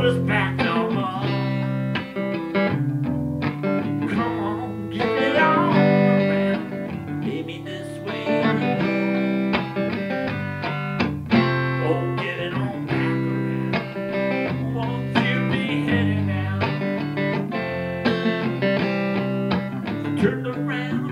hold us back no more. Come on, give it all around. Baby, this way you go. Oh, give it on back around. Won't you be heading out? Turn around.